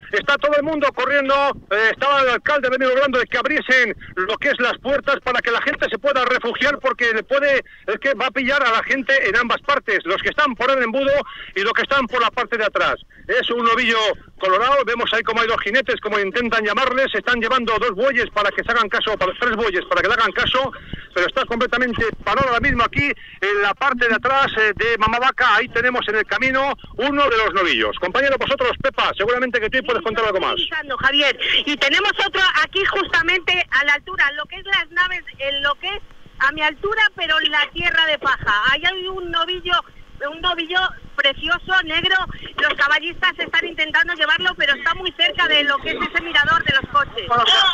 está todo el mundo corriendo, estaba el alcalde venido hablando de que abriesen lo que es las puertas para que la gente se pueda refugiar, porque es que va a pillar a la gente en ambas partes, los que están por el embudo y los que están por la parte de atrás. Es un novillo colorado, vemos ahí como hay dos jinetes, como intentan llamarles, están llevando dos bueyes para que se hagan caso, tres bueyes para que le hagan caso, pero está completamente parado ahora mismo aquí en la parte de atrás de Mamá Vaca. Ahí tenemos en el camino uno de los novillos. Compañero, vosotros, Pepa, seguramente que tú puedes contar algo más. Javier, y tenemos otro aquí justamente a la altura, lo que es las naves, en lo que es a mi altura, pero en la tierra de paja. Ahí hay un novillo precioso, negro. Los caballistas están intentando llevarlo, pero está muy cerca de lo que es ese mirador de los coches.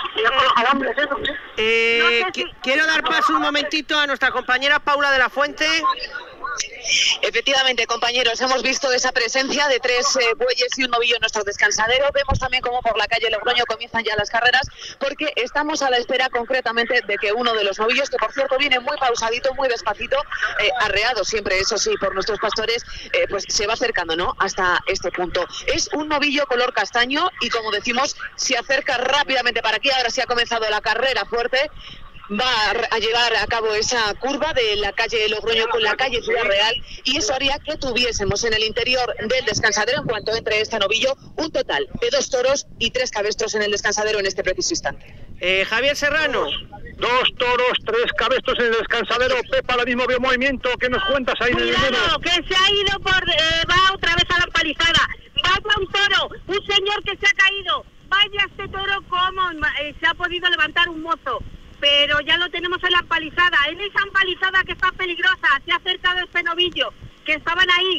Quiero dar paso un momentito a nuestra compañera Paula de la Fuente. Efectivamente, compañeros, hemos visto esa presencia de tres bueyes y un novillo en nuestro descansadero. Vemos también cómo por la calle Logroño comienzan ya las carreras, porque estamos a la espera concretamente de que uno de los novillos, que por cierto viene muy pausadito, muy despacito, arreado siempre, eso sí, por nuestros pastores, pues se va acercando, ¿no?, hasta este punto. Es un novillo color castaño y, como decimos, se acerca rápidamente para aquí. Ahora sí ha comenzado la carrera fuerte. Va a llevar a cabo esa curva de la calle Logroño con la calle Ciudad Real, y eso haría que tuviésemos en el interior del descansadero, en cuanto entre este novillo, un total de 2 toros y 3 cabestros en el descansadero en este preciso instante. Javier Serrano. 2 toros, 3 cabestros en el descansadero. Pepa, ahora mismo veo movimiento. ¿Qué nos cuentas ahí? Cuidado, que se ha ido va otra vez a la empalizada. Va un toro, un señor que se ha caído. Vaya este toro, cómo se ha podido levantar un mozo. Pero ya lo tenemos en la empalizada. En esa empalizada que está peligrosa, se ha acercado este novillo, que estaban ahí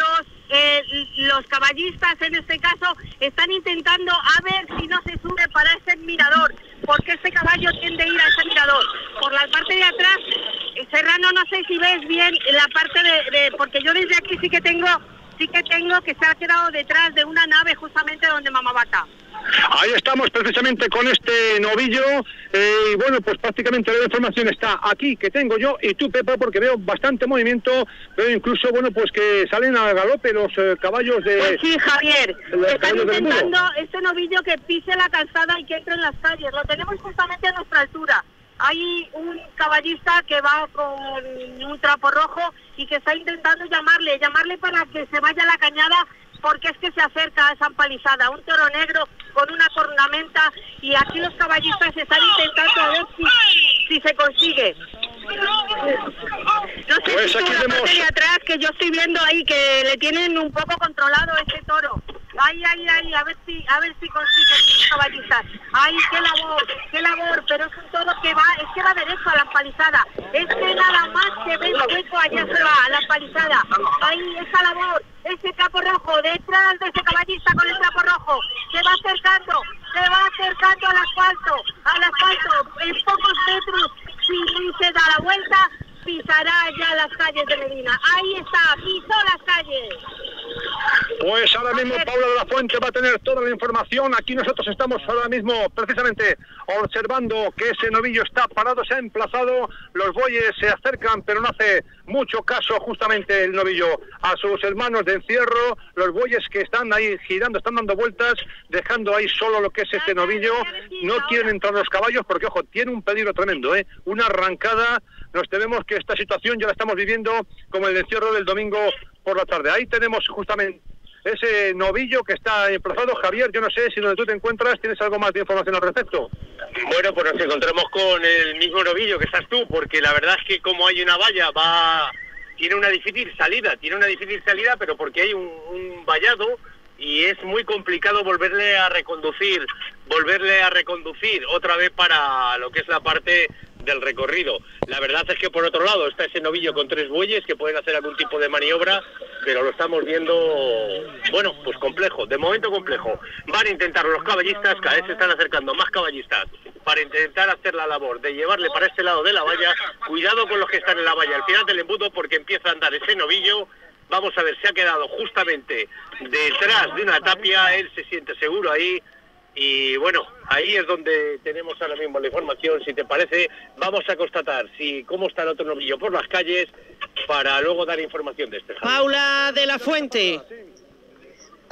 los caballistas, en este caso, están intentando a ver si no se sube para ese mirador, porque este caballo tiende a ir a ese mirador. Por la parte de atrás, Serrano, no sé si ves bien la parte porque yo desde aquí sí que tengo que se ha quedado detrás de una nave justamente donde Mamá Vaca. Ahí estamos precisamente con este novillo, y bueno, pues prácticamente la información está aquí, que tengo yo y tú, Pepa, porque veo bastante movimiento, veo incluso, bueno, pues que salen a galope los caballos de... Pues sí, Javier, están intentando este novillo que pise la calzada y que entre en las calles. Lo tenemos justamente a nuestra altura. Hay un caballista que va con un trapo rojo y que está intentando llamarle para que se vaya a la cañada, porque es que se acerca a esa empalizada, un toro negro con una cornamenta, y aquí los caballistas están intentando a ver si se consigue. No sé pues si tú la parte de atrás, que yo estoy viendo ahí que le tienen un poco controlado ese toro. Ahí, a ver si consigue los caballistas. Ay, qué labor, pero es un toro que va derecho a la empalizada. Es que nada más que ve el hueco, allá se va a la empalizada. Ahí, esa labor, ese capo rojo, detrás de ese caballista con el capo rojo, se va acercando al asfalto, en pocos metros, si se da la vuelta, pisará ya las calles de Medina. Ahí está, pisó las calles. Pues ahora mismo Paula de la Fuente va a tener toda la información. Aquí nosotros estamos ahora mismo precisamente observando que ese novillo está parado, se ha emplazado, los bueyes se acercan, pero no hace mucho caso justamente el novillo a sus hermanos de encierro. Los bueyes que están ahí girando, están dando vueltas, dejando ahí solo lo que es este novillo. No quieren entrar los caballos porque, ojo, tiene un peligro tremendo, una arrancada. Nos tememos que esta situación ya la estamos viviendo como el encierro del domingo por la tarde. Ahí tenemos justamente ese novillo que está emplazado. Javier, yo no sé si donde tú te encuentras tienes algo más de información al respecto. Bueno, pues nos encontramos con el mismo novillo que estás tú, porque la verdad es que como hay una valla, tiene una difícil salida, pero porque hay un vallado y es muy complicado volverle a reconducir otra vez para lo que es la parte del recorrido. La verdad es que por otro lado está ese novillo con 3 bueyes que pueden hacer algún tipo de maniobra, pero lo estamos viendo, bueno, pues complejo, de momento complejo. Van a intentar los caballistas, cada vez se están acercando más caballistas para intentar hacer la labor de llevarle para este lado de la valla. Cuidado con los que están en la valla al final del embudo, porque empieza a andar ese novillo. Vamos a ver, se ha quedado justamente detrás de una tapia, él se siente seguro ahí. Y bueno, ahí es donde tenemos ahora mismo la información. Si te parece, vamos a constatar cómo está el otro novillo por las calles para luego dar información de este. Paula de la Fuente.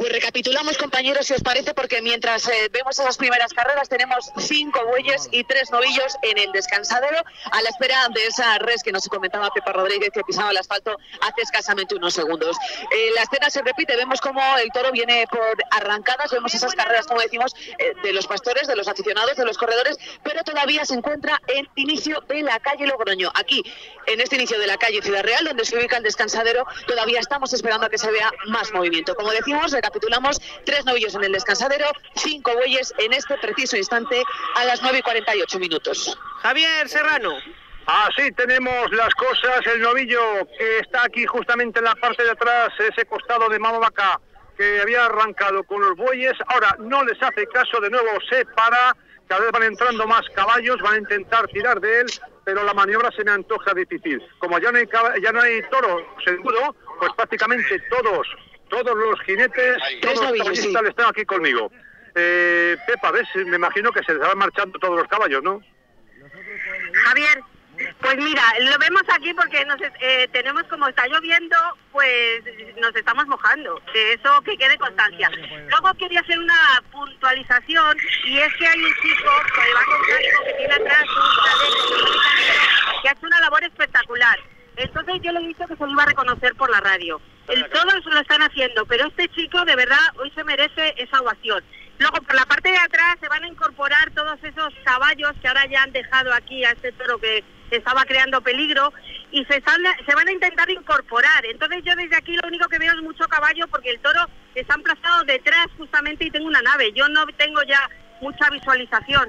Pues recapitulamos, compañeros, si os parece, porque mientras vemos esas primeras carreras tenemos 5 bueyes y 3 novillos en el descansadero a la espera de esa res que nos comentaba Pepa Rodríguez, que pisaba el asfalto hace escasamente unos segundos. La escena se repite, vemos como el toro viene por arrancadas, vemos esas carreras, como decimos, de los pastores, de los aficionados, de los corredores, pero todavía se encuentra en inicio de la calle Logroño. Aquí, en este inicio de la calle Ciudad Real, donde se ubica el descansadero, todavía estamos esperando a que se vea más movimiento. Como decimos, recapitulamos, 3 novillos en el descansadero, 5 bueyes en este preciso instante a las 9:48 minutos. Javier Serrano. Así tenemos las cosas. El novillo que está aquí justamente en la parte de atrás, ese costado de Mama Vaca, que había arrancado con los bueyes, ahora no les hace caso, de nuevo se para, cada vez van entrando más caballos, van a intentar tirar de él, pero la maniobra se me antoja difícil. Como ya no hay toro seguro, pues prácticamente todos los jinetes, todos los caballistas están aquí conmigo. Pepa, ¿ves? Me imagino que se les van marchando todos los caballos, ¿no? Javier, pues mira, lo vemos aquí porque tenemos, como está lloviendo, pues nos estamos mojando. De eso que quede constancia. Luego quería hacer una puntualización, y es que hay un chico que va con casco, que tiene atrás un chaleco que ha hecho una labor espectacular. Entonces yo le he dicho que se lo iba a reconocer por la radio. Todos lo están haciendo, pero este chico de verdad hoy se merece esa ovación. Luego por la parte de atrás se van a incorporar todos esos caballos que ahora ya han dejado aquí a este toro que estaba creando peligro, y se van a intentar incorporar. Entonces yo desde aquí lo único que veo es mucho caballo, porque el toro está emplazado detrás justamente y tengo una nave. Yo no tengo ya mucha visualización.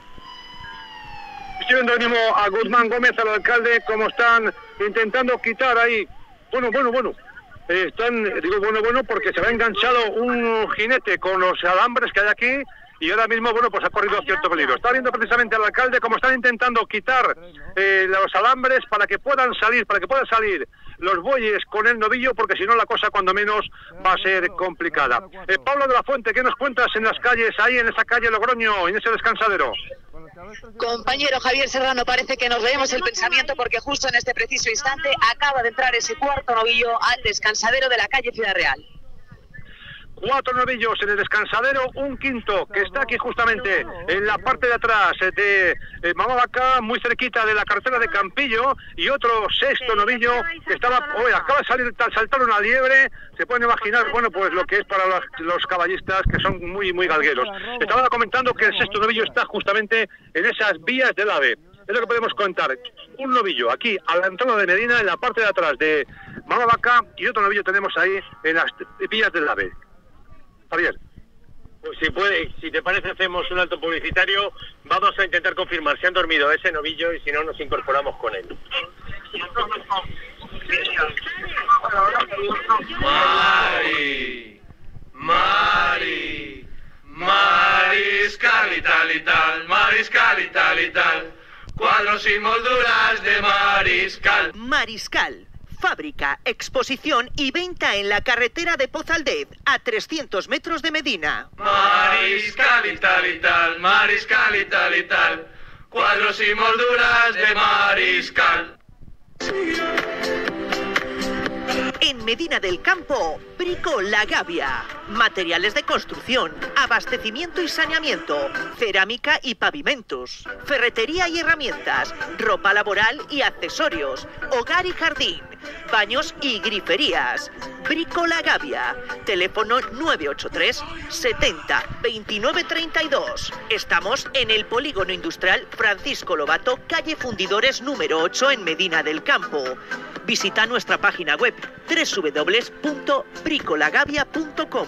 Estoy viendo mismo a Guzmán Gómez, al alcalde, como están intentando quitar ahí. Bueno. Digo bueno porque se va enganchado un jinete con los alambres que hay aquí, y ahora mismo, pues ha corrido cierto peligro. Está viendo precisamente al alcalde cómo están intentando quitar los alambres para que puedan salir los bueyes con el novillo, porque si no la cosa cuando menos va a ser complicada. Pablo de la Fuente, ¿qué nos cuentas en las calles, ahí en esa calle Logroño, en ese descansadero? Compañero Javier Serrano, parece que nos leemos el pensamiento, porque justo en este preciso instante acaba de entrar ese cuarto novillo al descansadero de la calle Ciudad Real. 4 novillos en el descansadero, un quinto que está aquí justamente en la parte de atrás de Mama Vaca, muy cerquita de la carretera de Campillo, y otro 6º novillo que acaba de saltar una liebre. Se pueden imaginar, pues lo que es para los caballistas, que son muy galgueros. Estaba comentando que el 6º novillo está justamente en esas vías del AVE. Es lo que podemos contar. Un novillo aquí a la entrada de Medina, en la parte de atrás de Mama Vaca, y otro novillo tenemos ahí en las vías del AVE. Javier. Pues si te parece, hacemos un alto publicitario. Vamos a intentar confirmar si han dormido ese novillo, y si no, nos incorporamos con él. Mariscal y tal, cuadros y molduras de Mariscal. Mariscal. Fábrica, exposición y venta en la carretera de Pozaldez, a 300 metros de Medina. Mariscal y tal, cuadros y molduras de Mariscal. En Medina del Campo, Brico La Gavia. Materiales de construcción, abastecimiento y saneamiento, cerámica y pavimentos, ferretería y herramientas, ropa laboral y accesorios, hogar y jardín, baños y griferías. Brico La Gavia. Teléfono 983 70 29 32. Estamos en el Polígono Industrial Francisco Lobato, calle Fundidores número 8, en Medina del Campo. Visita nuestra página web www.bricolagavia.com.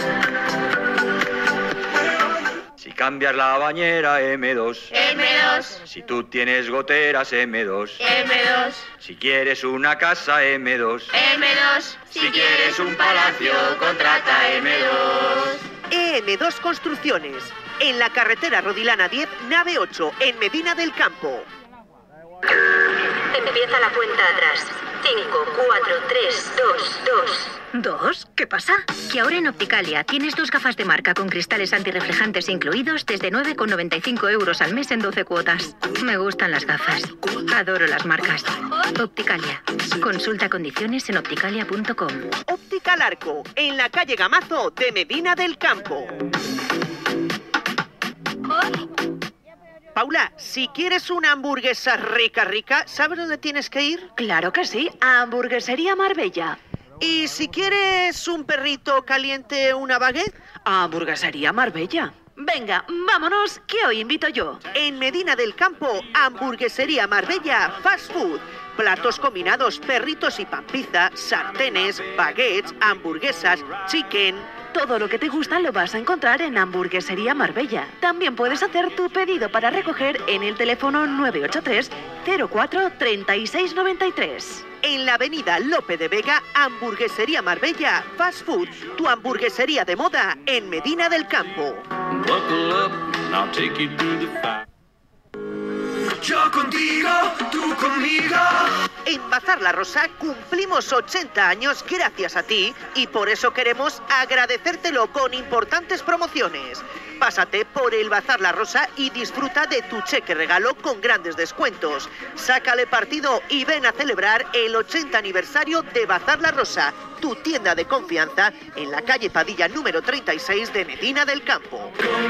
Si cambias la bañera, M2. M2. Si tú tienes goteras, M2. M2. Si quieres una casa, M2. M2. Si quieres un palacio, contrata M2. EM2 Construcciones. En la carretera Rodilana 10, nave 8, en Medina del Campo. Empieza la cuenta atrás. 5, 4, 3, 2, 2. ¿Dos? ¿Qué pasa? Que ahora en Opticalia tienes 2 gafas de marca con cristales antirreflejantes incluidos desde 9,95 € al mes en 12 cuotas. Me gustan las gafas. Adoro las marcas. Opticalia. Consulta condiciones en opticalia.com. Optical Arco, en la calle Gamazo de Medina del Campo. Paula, si quieres una hamburguesa rica, ¿sabes dónde tienes que ir? Claro que sí, a Hamburguesería Marbella. Y si quieres un perrito caliente, una baguette, a Hamburguesería Marbella. Venga, vámonos, que hoy invito yo. En Medina del Campo, Hamburguesería Marbella Fast Food. Platos combinados, perritos y pan pizza, sartenes, baguettes, hamburguesas, chicken. Todo lo que te gusta lo vas a encontrar en Hamburguesería Marbella. También puedes hacer tu pedido para recoger en el teléfono 983 04 36 93. En la avenida Lope de Vega, Hamburguesería Marbella Fast Food, tu hamburguesería de moda en Medina del Campo. Yo contigo, tú conmigo. En Bazar La Rosa cumplimos 80 años gracias a ti y por eso queremos agradecértelo con importantes promociones. Pásate por el Bazar La Rosa y disfruta de tu cheque regalo con grandes descuentos. Sácale partido y ven a celebrar el 80 aniversario de Bazar La Rosa, tu tienda de confianza en la calle Padilla número 36 de Medina del Campo.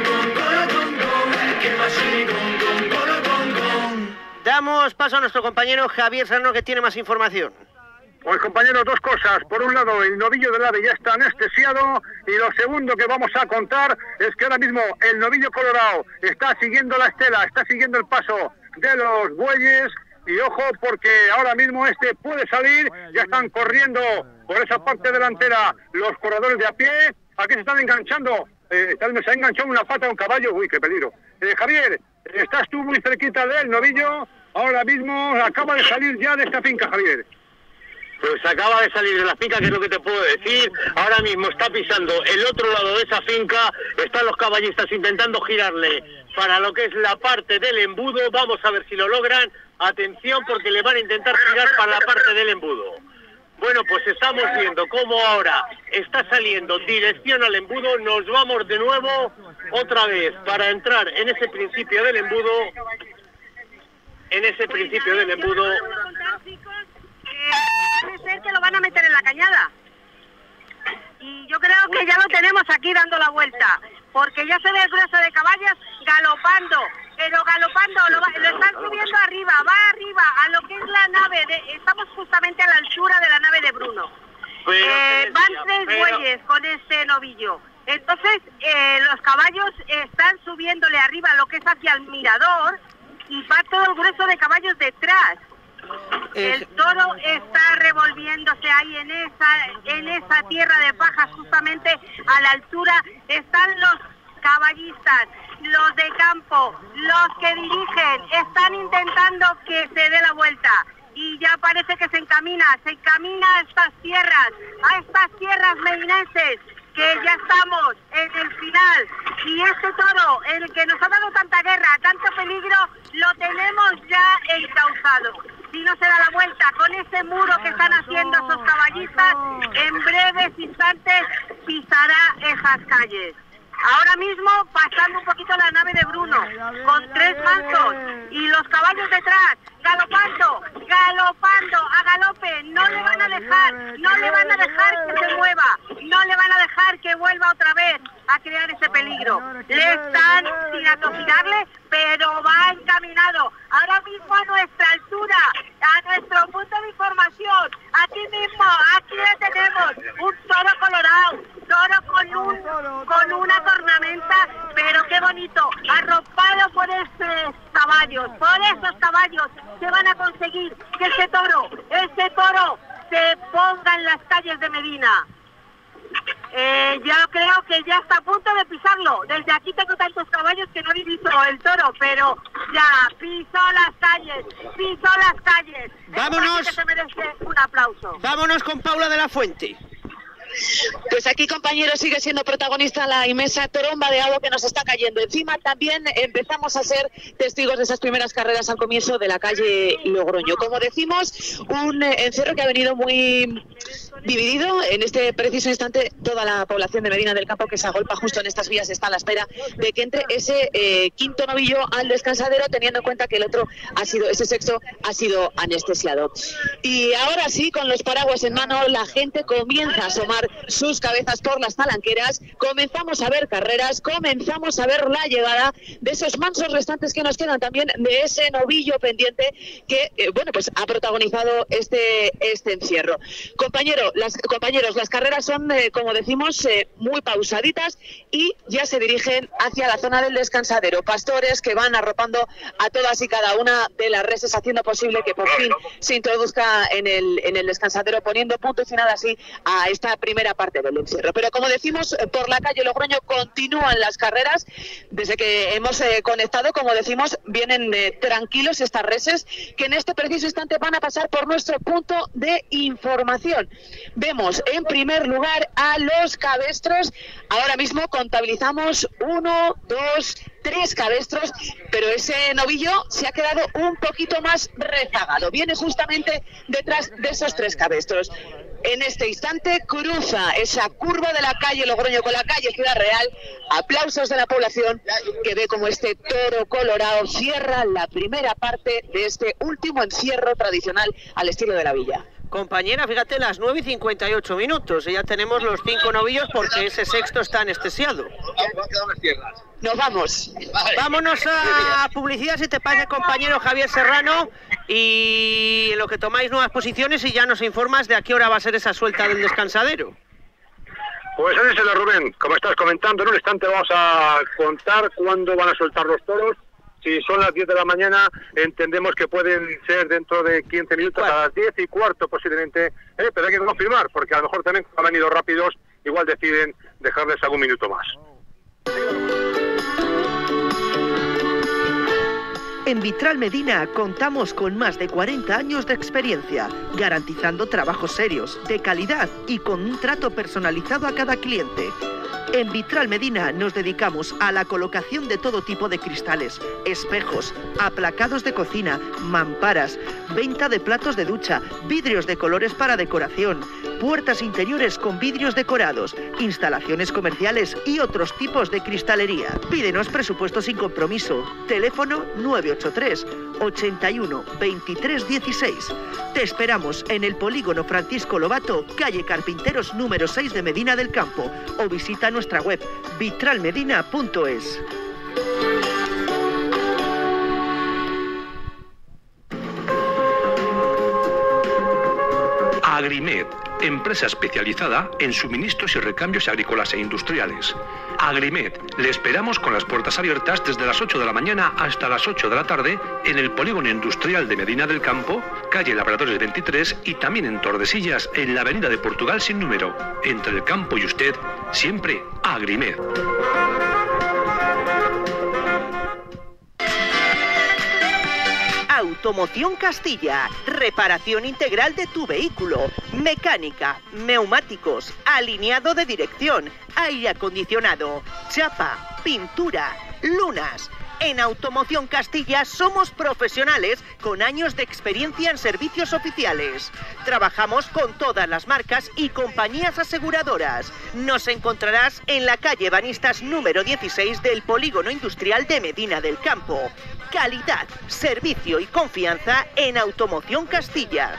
Damos paso a nuestro compañero Javier Serrano, que tiene más información. Pues compañeros, 2 cosas. Por un lado, el novillo del ave ya está anestesiado, y lo segundo que vamos a contar es que ahora mismo el novillo colorado está siguiendo la estela, está siguiendo el paso de los bueyes, y ojo porque ahora mismo este puede salir. Ya están corriendo por esa parte delantera los corredores de a pie. Aquí se están enganchando, se ha enganchado una pata de un caballo. Uy, qué peligro. Javier, estás tú muy cerquita del novillo, ahora mismo acaba de salir ya de esta finca, Javier. Pues acaba de salir de la finca, que es lo que te puedo decir. Ahora mismo está pisando el otro lado de esa finca, están los caballistas intentando girarle para lo que es la parte del embudo. Vamos a ver si lo logran. Atención, porque le van a intentar girar para la parte del embudo. Bueno, pues estamos viendo cómo ahora está saliendo dirección al embudo. Nos vamos de nuevo otra vez para entrar en ese principio del embudo. Puede ser que lo van a meter en la cañada. Y yo creo que ya lo tenemos aquí dando la vuelta, porque ya se ve el grueso de caballos galopando, pero galopando, lo están subiendo arriba, va arriba a lo que es la nave, estamos justamente a la altura de la nave de Bruno. Van 3 bueyes con este novillo. Entonces los caballos están subiéndole arriba a lo que es hacia el mirador, y va todo el grueso de caballos detrás. El toro está revolviéndose ahí en esa tierra de paja, justamente a la altura están los caballistas, los de campo, los que dirigen, están intentando que se dé la vuelta, y ya parece que se encamina a estas tierras medinenses, que ya estamos en el final, y este toro, el que nos ha dado tanta guerra, tanto peligro, lo tenemos ya encauzado. Si no se da la vuelta con ese muro que están haciendo esos caballistas, en breves instantes pisará esas calles. Ahora mismo pasando un poquito la nave de Bruno, con 3 mansos, y los caballos detrás, galopando, a galope. No le van a dejar que se mueva, no le van a dejar que vuelva otra vez a crear ese peligro. Le están sin atosigarle, pero va encaminado. Ahora mismo a nuestra altura, a nuestro punto de información, aquí mismo, aquí le tenemos un toro colorado, toro con una cornamenta, pero qué bonito, arropado por esos caballos que van a conseguir que ese toro se ponga en las calles de Medina. Yo creo que ya está a punto de pisarlo. Desde aquí tengo tantos caballos que no he visto el toro, pero ya pisó las calles. Vámonos. Que se merece un aplauso. Vámonos con Paula de la Fuente. Pues aquí, compañeros, sigue siendo protagonista la inmensa tromba de agua que nos está cayendo encima. También empezamos a ser testigos de esas primeras carreras al comienzo de la calle Logroño. Como decimos, un encierro que ha venido muy dividido. En este preciso instante, toda la población de Medina del Campo que se agolpa justo en estas vías está a la espera de que entre ese quinto novillo al descansadero, teniendo en cuenta que el otro ese sexto ha sido anestesiado. Y ahora sí, con los paraguas en mano, la gente comienza a asomar sus cabezas por las talanqueras, comenzamos a ver carreras, comenzamos a ver la llegada de esos mansos restantes que nos quedan también de ese novillo pendiente que, pues ha protagonizado este encierro. Compañeros, las carreras son, como decimos, muy pausaditas y ya se dirigen hacia la zona del descansadero. Pastores que van arropando a todas y cada una de las reses, haciendo posible que por fin se introduzca en el descansadero, poniendo punto y final así a esta primera parte del encierro. Pero como decimos, por la calle Logroño continúan las carreras. Desde que hemos conectado, como decimos, vienen tranquilos estas reses que en este preciso instante van a pasar por nuestro punto de información. Vemos en primer lugar a los cabestros. Ahora mismo contabilizamos 1, 2, 3 cabestros, pero ese novillo se ha quedado un poquito más rezagado. Viene justamente detrás de esos 3 cabestros. En este instante cruza esa curva de la calle Logroño con la calle Ciudad Real. Aplausos de la población que ve como este toro colorado cierra la primera parte de este último encierro tradicional al estilo de la villa. Compañera, fíjate, las 9:58 minutos y ya tenemos los 5 novillos porque ese sexto está anestesiado. Nos vamos. Vámonos a publicidad, si te parece, compañero Javier Serrano, y en lo que tomáis nuevas posiciones y ya nos informas de a qué hora va a ser esa suelta del descansadero. Pues díselo, Rubén, como estás comentando, en un instante vamos a contar cuándo van a soltar los toros. Si son las 10 de la mañana, entendemos que pueden ser dentro de 15 minutos, a las 10:15 posiblemente, pero hay que confirmar, porque a lo mejor también han venido rápidos, igual deciden dejarles algún minuto más. En Vitral Medina contamos con más de 40 años de experiencia, garantizando trabajos serios, de calidad y con un trato personalizado a cada cliente. En Vitral Medina nos dedicamos a la colocación de todo tipo de cristales, espejos, aplacados de cocina, mamparas, venta de platos de ducha, vidrios de colores para decoración, puertas interiores con vidrios decorados, instalaciones comerciales y otros tipos de cristalería. Pídenos presupuesto sin compromiso. Teléfono 983 81 23 16. Te esperamos en el Polígono Francisco Lobato, calle Carpinteros número 6 de Medina del Campo, o visita nuestra web vitralmedina.es. Agrimed, empresa especializada en suministros y recambios agrícolas e industriales. Agrimed, le esperamos con las puertas abiertas desde las 8 de la mañana hasta las 8 de la tarde en el Polígono Industrial de Medina del Campo, calle Labradores 23, y también en Tordesillas, en la Avenida de Portugal sin número. Entre el campo y usted, siempre Agrimed. Automoción Castilla, reparación integral de tu vehículo, mecánica, neumáticos, alineado de dirección, aire acondicionado, chapa, pintura, lunas. En Automoción Castilla somos profesionales con años de experiencia en servicios oficiales. Trabajamos con todas las marcas y compañías aseguradoras. Nos encontrarás en la calle Banistas número 16 del Polígono Industrial de Medina del Campo. Calidad, servicio y confianza en Automoción Castilla.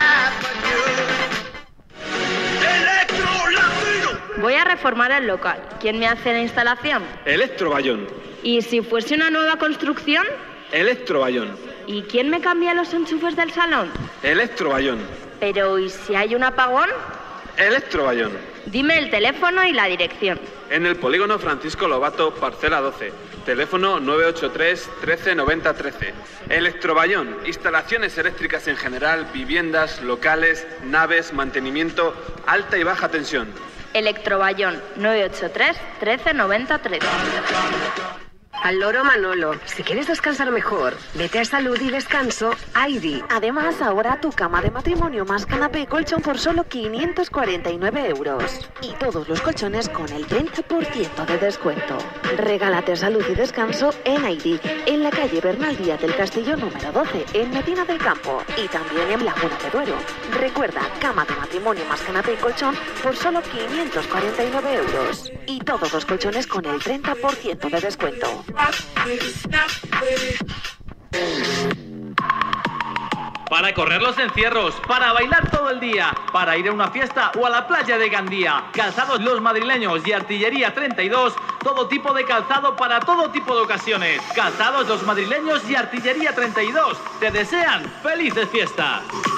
Voy a reformar el local. ¿Quién me hace la instalación? Electrobayón. ¿Y si fuese una nueva construcción? Electrobayón. ¿Y quién me cambia los enchufes del salón? Electrobayón. Pero ¿y si hay un apagón? Electrobayón. Dime el teléfono y la dirección. En el Polígono Francisco Lobato, parcela 12. Teléfono 983 13 90 13. Electrobayón. Instalaciones eléctricas en general, viviendas, locales, naves, mantenimiento, alta y baja tensión. Electrobayón 983 13 90 13. Al loro Manolo. Si quieres descansar mejor, vete a Salud y Descanso Aidi. Además, ahora tu cama de matrimonio más canapé y colchón por solo 549 euros. Y todos los colchones con el 30% de descuento. Regálate Salud y Descanso en Aidi, en la calle Bernal Díaz del Castillo número 12, en Medina del Campo. Y también en Laguna de Duero. Recuerda, cama de matrimonio más canapé y colchón por solo 549 euros. Y todos los colchones con el 30% de descuento. Para correr los encierros, para bailar todo el día, para ir a una fiesta o a la playa de Gandía. Calzados Los Madrileños y Artillería 32, todo tipo de calzado para todo tipo de ocasiones. Calzados Los Madrileños y Artillería 32, te desean felices fiestas.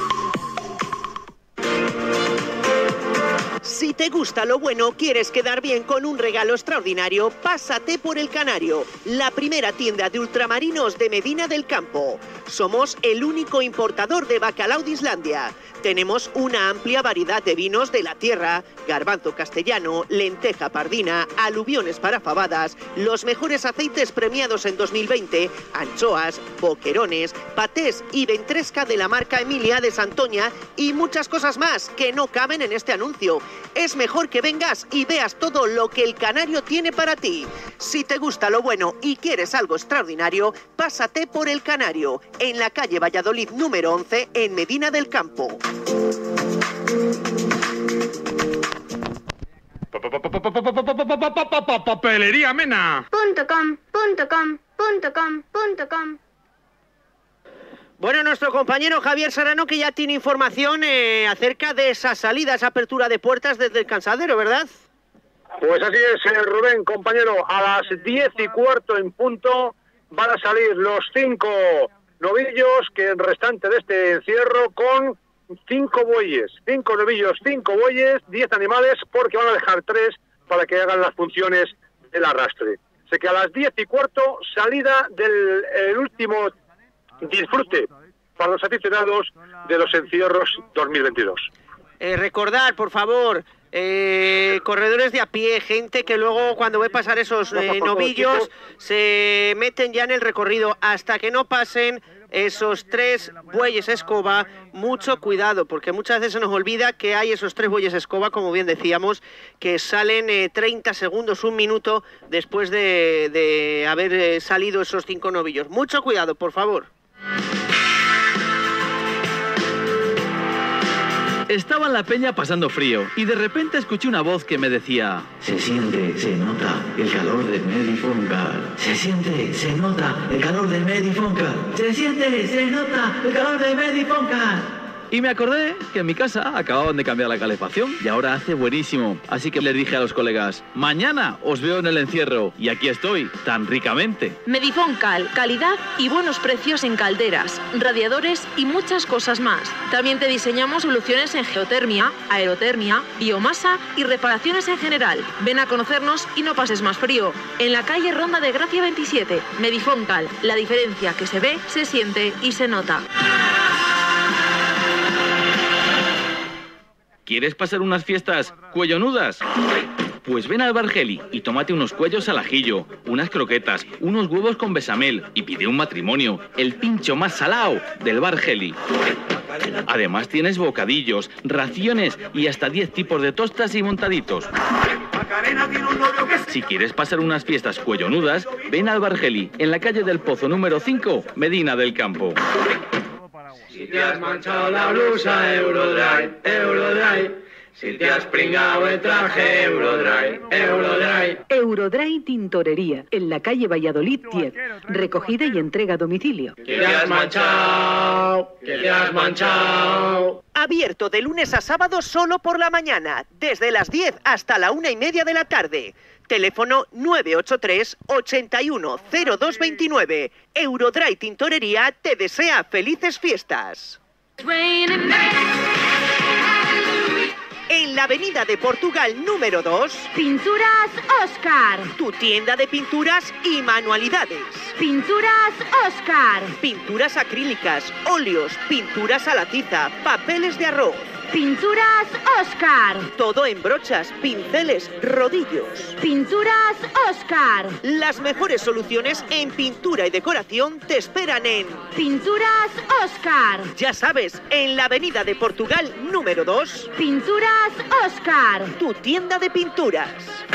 Si te gusta lo bueno, quieres quedar bien con un regalo extraordinario, pásate por El Canario, la primera tienda de ultramarinos de Medina del Campo. Somos el único importador de bacalao de Islandia. Tenemos una amplia variedad de vinos de la tierra, garbanzo castellano, lenteja pardina, aluviones para fabadas, los mejores aceites premiados en 2020, anchoas, boquerones, patés y ventresca de la marca Emilia de Santoña y muchas cosas más que no caben en este anuncio. Es mejor que vengas y veas todo lo que El Canario tiene para ti. Si te gusta lo bueno y quieres algo extraordinario, pásate por El Canario, en la calle Valladolid número 11, en Medina del Campo. Papelería Mena. .com. Bueno, nuestro compañero Javier Serrano, que ya tiene información acerca de esa salida, esa apertura de puertas desde el Cansadero, ¿verdad? Pues así es, Rubén, compañero. A las 10:15 en punto van a salir los 5 novillos que el restante de este encierro con 5 bueyes. 5 novillos, 5 bueyes, 10 animales, porque van a dejar 3 para que hagan las funciones del arrastre. Sé que a las 10:15 salida del último disfrute para los aficionados de los encierros 2022. Recordar, por favor, corredores de a pie, gente que luego cuando ve pasar esos novillos se meten ya en el recorrido hasta que no pasen esos 3 bueyes escoba. Mucho cuidado, porque muchas veces se nos olvida que hay esos 3 bueyes escoba, como bien decíamos, que salen 30 segundos, 1 minuto después de haber salido esos 5 novillos. Mucho cuidado, por favor. Estaba en la peña pasando frío y de repente escuché una voz que me decía: se siente, se nota el calor del Medifuncal. Se siente, se nota el calor del Medifuncal. Se siente, se nota el calor del Medifuncal. Y me acordé que en mi casa acababan de cambiar la calefacción y ahora hace buenísimo. Así que les dije a los colegas: mañana os veo en el encierro. Y aquí estoy, tan ricamente. Medifoncal, calidad y buenos precios en calderas, radiadores y muchas cosas más. También te diseñamos soluciones en geotermia, aerotermia, biomasa y reparaciones en general. Ven a conocernos y no pases más frío. En la calle Ronda de Gracia 27, Medifoncal, la diferencia que se ve, se siente y se nota. ¿Quieres pasar unas fiestas cuellonudas? Pues ven al Bargeli y tómate unos cuellos al ajillo, unas croquetas, unos huevos con besamel y pide un matrimonio, el pincho más salao del Bargeli. Además tienes bocadillos, raciones y hasta 10 tipos de tostas y montaditos. Si quieres pasar unas fiestas cuellonudas, ven al Bargeli, en la calle del Pozo número 5, Medina del Campo. Si te has manchado la blusa, Eurodry, Eurodry. Si te has pringado el traje, Eurodry, Eurodry. Eurodry Tintorería, en la calle Valladolid 10. Recogida y entrega a domicilio. Que te has manchado, que te has manchado. Abierto de lunes a sábado solo por la mañana, desde las 10 hasta la 1:30 de la tarde. Teléfono 983 81 0229. Eurodry Tintorería te desea felices fiestas. En la avenida de Portugal número 2, Pinturas Oscar. Tu tienda de pinturas y manualidades. Pinturas Oscar. Pinturas acrílicas, óleos, pinturas a la tiza, papeles de arroz. Pinturas Oscar. Todo en brochas, pinceles, rodillos. Pinturas Oscar. Las mejores soluciones en pintura y decoración te esperan en Pinturas Oscar. Ya sabes, en la Avenida de Portugal número 2. Pinturas Oscar. Tu tienda de pinturas.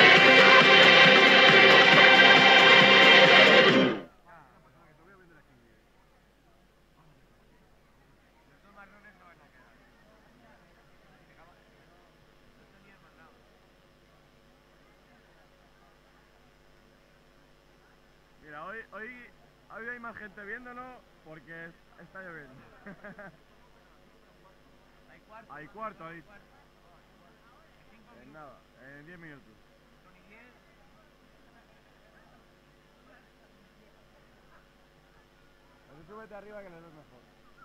Mira, hoy hay más gente viéndonos porque está lloviendo. Hay cuarto ahí. En nada, en 10 minutos. Pero súbete arriba que le ves mejor.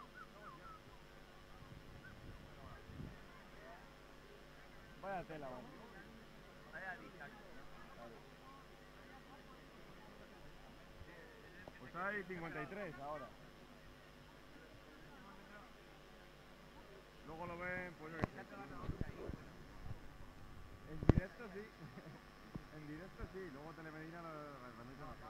Vaya tela, man. Vaya distancia. Pues hay 53 ahora. Luego lo ven, pues yo qué sé. En directo sí. En directo sí. Luego Telemedina lo remite mejor.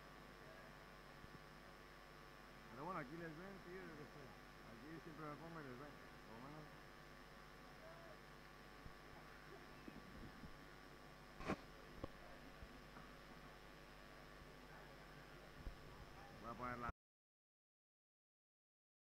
Pero bueno, aquí les ven, tío, yo qué sé. Aquí siempre me pongo y les